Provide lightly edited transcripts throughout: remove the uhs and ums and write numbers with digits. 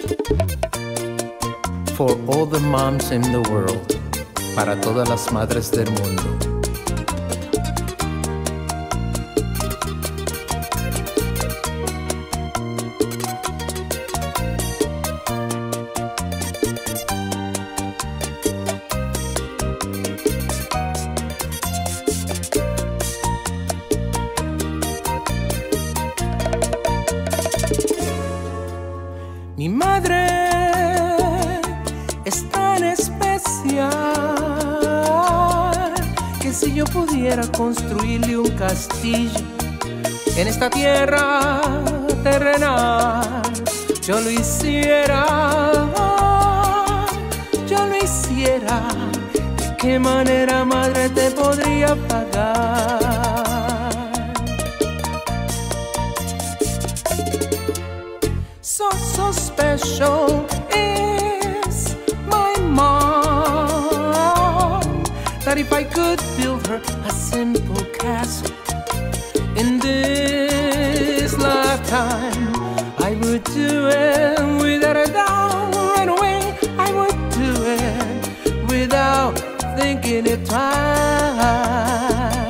For all the moms in the world, para todas las madres del mundo. Mi madre es tan especial que si yo pudiera construirle un castillo en esta tierra terrenal, yo lo hiciera, yo lo hiciera. ¿De qué manera, madre, te podría pagar? So special is my mom, that if I could build her a simple castle in this lifetime, I would do it without a doubt. Right away, I would do it without thinking it twice.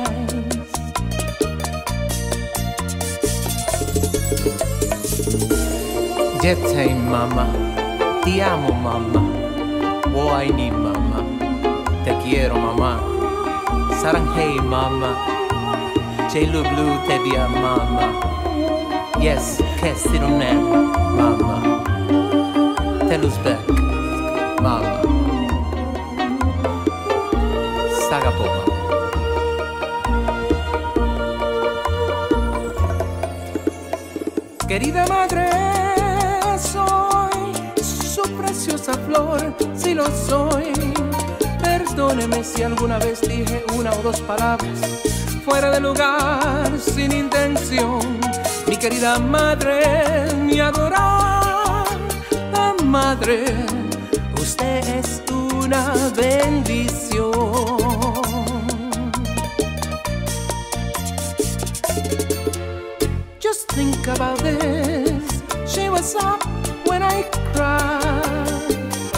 Este, mamá, te amo, mamá. Voglio, mamá, te quiero, mamá. 사랑해, mamá. люблю, тебя, mama. Yes, 싫음, mama. 텔루스백, mama. σ'αγαπώ, mama. Querida madre, soy su preciosa flor, si lo soy. Perdóneme si alguna vez dije una o dos palabras fuera de lugar, sin intención. Mi querida madre, mi adorada madre, usted es una bendición. Just think about this. She was up when I cried.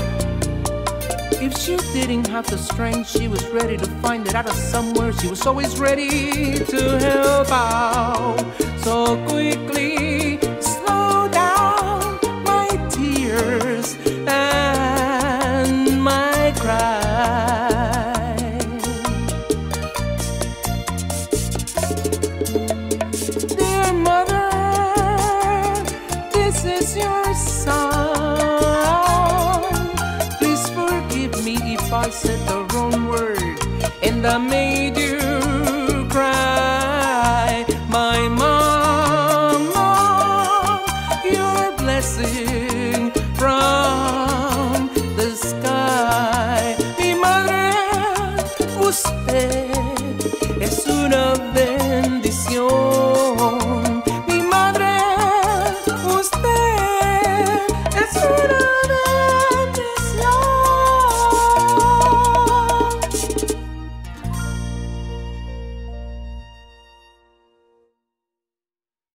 If she didn't have the strength, she was ready to find it out of somewhere. She was always ready to help out. So quickly, slow down my tears and my cry. Dear mother, this is your son. Please forgive me if I said the wrong word and I made you cry. My mama, your blessing from the sky. Mi madre, usted